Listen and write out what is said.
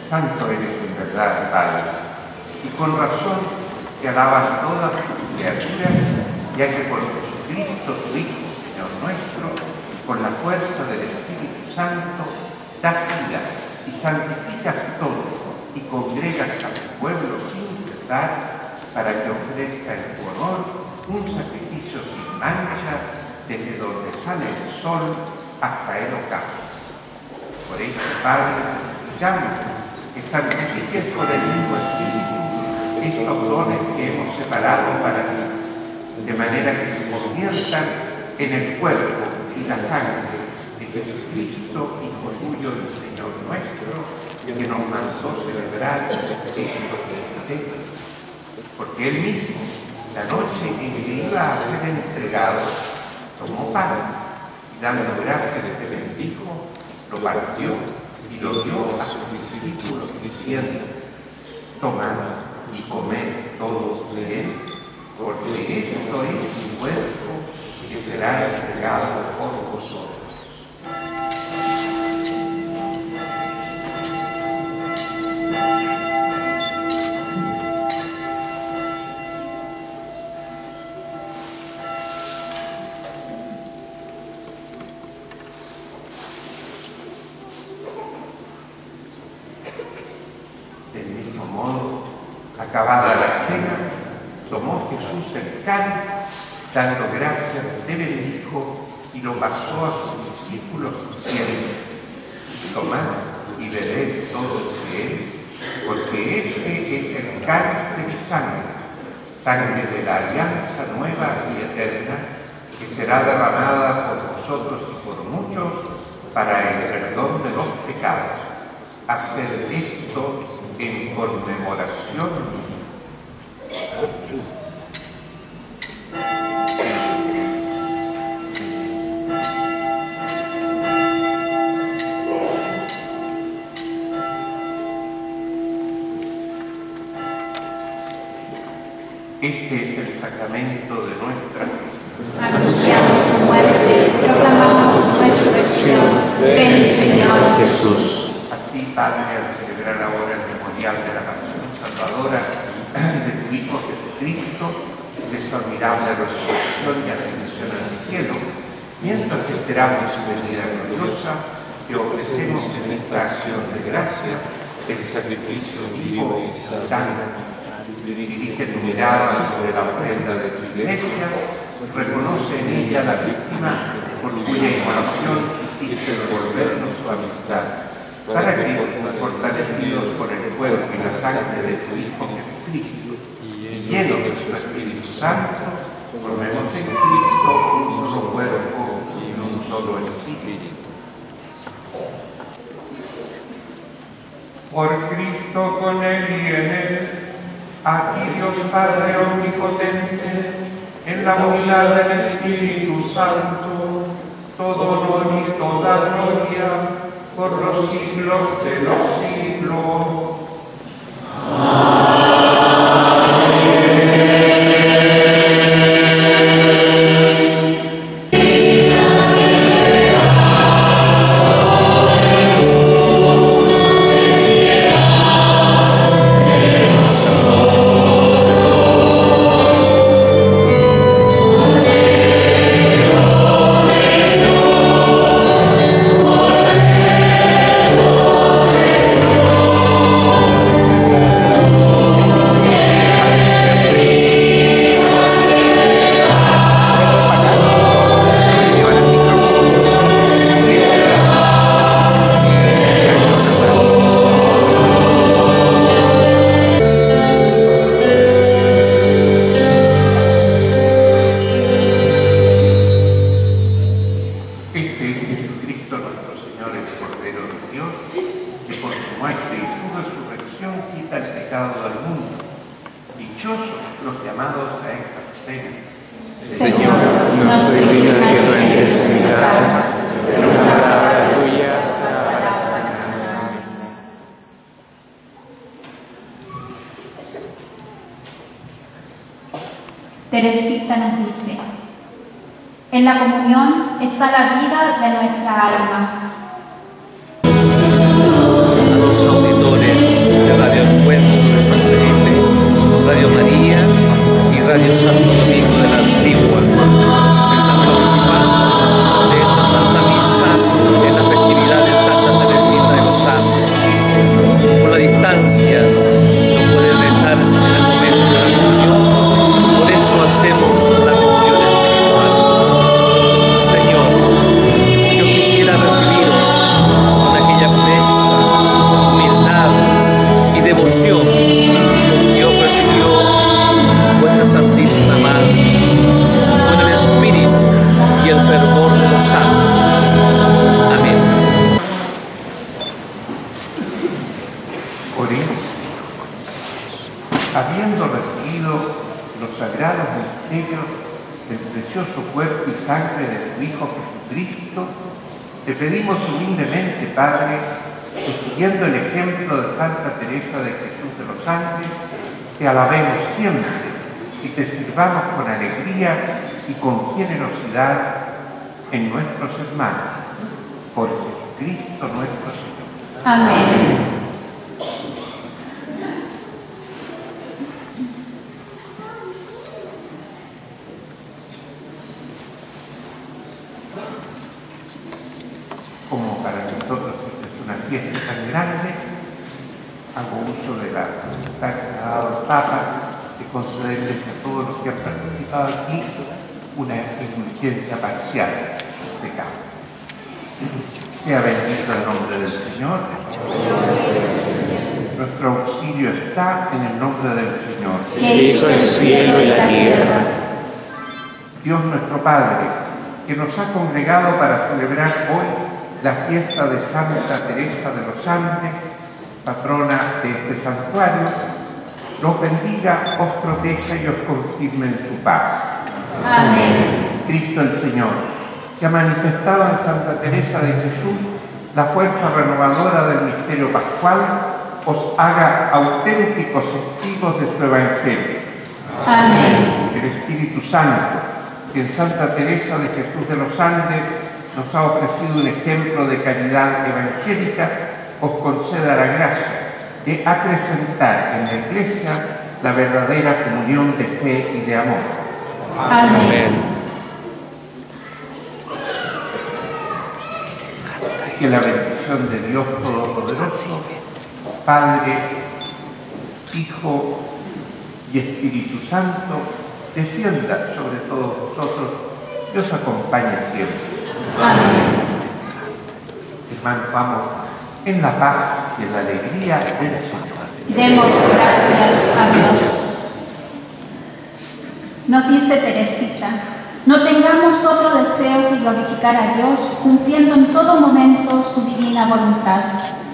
Santo eres en verdad, Padre, y con razón te alaban todas tus criaturas, ya que por Jesucristo, tu Hijo, Señor nuestro, con la fuerza del Espíritu Santo, das vida y santificas todo, y congregas a tu pueblo sin cesar, para que ofrezca en tu honor un sacrificio sin mancha, desde donde sale el sol hasta el ocaso. Por eso, Padre, llama que santifiques con el mismo Espíritu estos dones que hemos separado para ti, de manera que se conviertan en el cuerpo y la sangre de Jesucristo, Hijo tuyo y Señor nuestro, que nos mandó celebrar estos festejos. Porque Él mismo, la noche en que iba a ser entregado, tomó pan y dando gracias te bendijo, lo partió y lo dio a sus discípulos diciendo: tomad y comed todos de él, porque esto es mi cuerpo que será entregado por vosotros. Del mismo modo, acabada la cena, tomó Jesús el cáliz, dando gracias, te bendijo y lo pasó a sus discípulos diciendo: tomad y bebed todos de él, porque este es el cáliz de mi sangre, sangre de la alianza nueva y eterna, que será derramada por vosotros y por muchos para el perdón de los pecados. Haced esto en conmemoración mía. Este es el sacramento de nuestra fe. Anunciamos tu muerte, proclamamos tu resurrección. Ven, Señor Jesús. Así, Padre, al celebrar ahora el memorial de la pasión salvadora de tu Hijo Jesucristo, de su admirable resurrección y ascensión al cielo, mientras esperamos su venida gloriosa, te ofrecemos en esta acción de gracias el sacrificio vivo y santo. Dirige tu mirada sobre la ofrenda de tu Iglesia, reconoce en ella la víctima por cuya inmolación quisiste devolvernos tu amistad, para que, fortalecidos por el cuerpo y la sangre de tu Hijo Jesucristo, y llenos de su Espíritu Santo, formemos en Cristo un solo cuerpo y un solo Espíritu. Por Cristo, con Él y en Él, a ti Dios Padre Omnipotente, en la unidad del Espíritu Santo, todo honor y toda gloria, por los siglos de los siglos. Señor, no soy digno que tú entres en mi casa, pero una palabra tuya bastará. Teresita nos dice: en la comunión está la vida de nuestra alma. A los auditores Oremos. Habiendo recibido los sagrados misterios del precioso cuerpo y sangre de tu Hijo Jesucristo, te pedimos humildemente, Padre, que siguiendo el ejemplo de Santa Teresa de Jesús de los Andes, te alabemos siempre y te sirvamos con alegría y con generosidad en nuestros hermanos. Por Jesucristo nuestro Señor. Amén. Como para nosotros esta es una fiesta tan grande, hago uso de la facultad que ha dado el Papa de concederles a todos los que han participado aquí una indulgencia parcial de pecado. Sea bendito el nombre del Señor. Nuestro auxilio está en el nombre del Señor, que hizo el cielo y la tierra. Dios nuestro Padre, que nos ha congregado para celebrar hoy la fiesta de Santa Teresa de los Andes, patrona de este santuario, los bendiga, os proteja y os confirme en su paz. Amén. Cristo el Señor, que ha manifestado en Santa Teresa de Jesús la fuerza renovadora del misterio pascual, os haga auténticos testigos de su Evangelio. Amén. El Espíritu Santo, que en Santa Teresa de Jesús de los Andes nos ha ofrecido un ejemplo de caridad evangélica, os conceda la gracia de acrecentar en la Iglesia la verdadera comunión de fe y de amor. Amén. Que la bendición de Dios Todopoderoso, Padre, Hijo y Espíritu Santo, descienda sobre todos vosotros y os acompañe siempre. Amén. Hermanos, vamos en la paz y en la alegría del Señor. Demos gracias a Dios. Nos dice Teresita, no tengamos otro deseo que glorificar a Dios, cumpliendo en todo momento su divina voluntad.